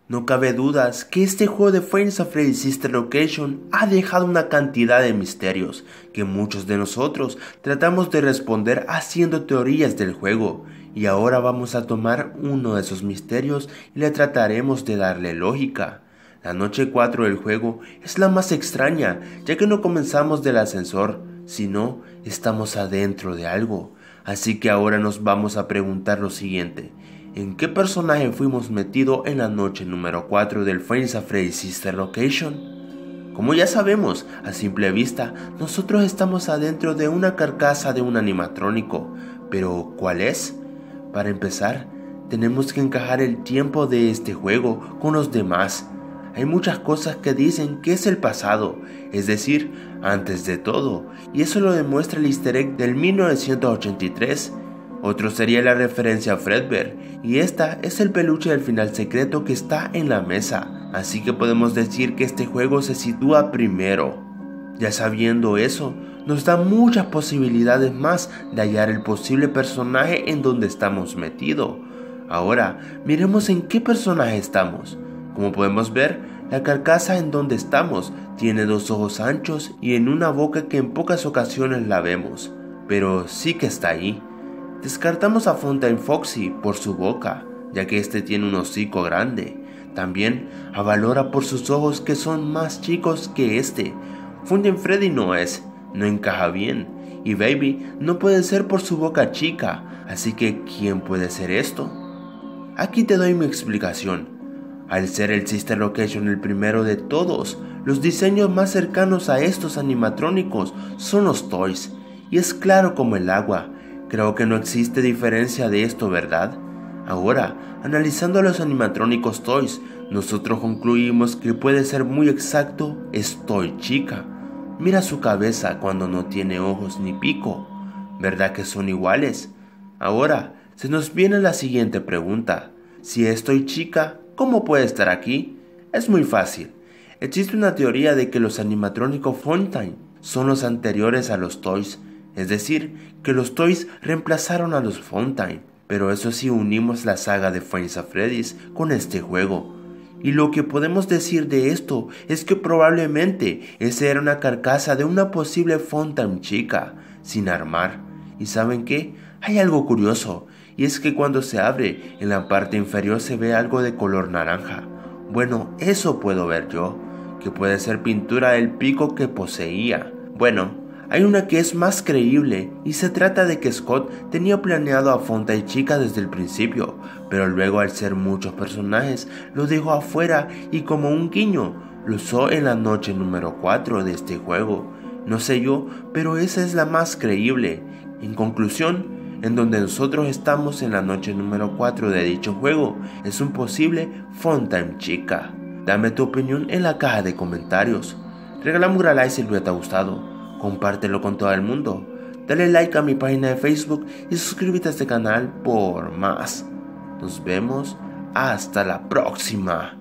No cabe dudas que este juego de Five Nights at Freddy's Sister Location ha dejado una cantidad de misterios que muchos de nosotros tratamos de responder haciendo teorías del juego, y ahora vamos a tomar uno de esos misterios y le trataremos de darle lógica. La noche 4 del juego es la más extraña, ya que no comenzamos del ascensor, sino estamos adentro de algo. Así que ahora nos vamos a preguntar lo siguiente: ¿en qué personaje fuimos metidos en la noche número 4 del Five Nights at Freddy's Sister Location? Como ya sabemos, a simple vista, nosotros estamos adentro de una carcasa de un animatrónico, pero ¿cuál es? Para empezar, tenemos que encajar el tiempo de este juego con los demás. Hay muchas cosas que dicen que es el pasado, es decir, antes de todo, y eso lo demuestra el easter egg del 1983. Otro sería la referencia a Fredbear, y esta es el peluche del final secreto que está en la mesa, así que podemos decir que este juego se sitúa primero. Ya sabiendo eso, nos da muchas posibilidades más de hallar el posible personaje en donde estamos metidos. Ahora, miremos en qué personaje estamos. Como podemos ver, la carcasa en donde estamos tiene dos ojos anchos y en una boca que en pocas ocasiones la vemos, pero sí que está ahí. Descartamos a Fountain Foxy por su boca, ya que este tiene un hocico grande. También a Valora por sus ojos que son más chicos que este. Fountain Freddy no encaja bien. Y Baby no puede ser por su boca chica, así que ¿quién puede ser esto? Aquí te doy mi explicación. Al ser el Sister Location el primero de todos, los diseños más cercanos a estos animatrónicos son los toys, y es claro como el agua. Creo que no existe diferencia de esto, ¿verdad? Ahora, analizando los animatrónicos toys, nosotros concluimos que puede ser muy exacto, es Toy Chica. Mira su cabeza cuando no tiene ojos ni pico, ¿verdad que son iguales? Ahora, se nos viene la siguiente pregunta: si es Toy Chica, ¿cómo puede estar aquí? Es muy fácil. Existe una teoría de que los animatrónicos Fountain son los anteriores a los toys, es decir, que los toys reemplazaron a los Fountain, pero eso sí, unimos la saga de Five Nights at Freddy's con este juego. Y lo que podemos decir de esto es que probablemente esa era una carcasa de una posible Fountain chica, sin armar. ¿Y saben qué? Hay algo curioso, y es que cuando se abre, en la parte inferior se ve algo de color naranja. Bueno, eso puedo ver yo, que puede ser pintura del pico que poseía. Bueno, hay una que es más creíble, y se trata de que Scott tenía planeado a Fountain Chica desde el principio, pero luego al ser muchos personajes, lo dejó afuera y como un guiño, lo usó en la noche número 4 de este juego. No sé yo, pero esa es la más creíble. En conclusión, en donde nosotros estamos en la noche número 4 de dicho juego, es un posible Fountain Chica. Dame tu opinión en la caja de comentarios. Regálame un gran like si el video te ha gustado. Compártelo con todo el mundo. Dale like a mi página de Facebook y suscríbete a este canal por más. Nos vemos hasta la próxima.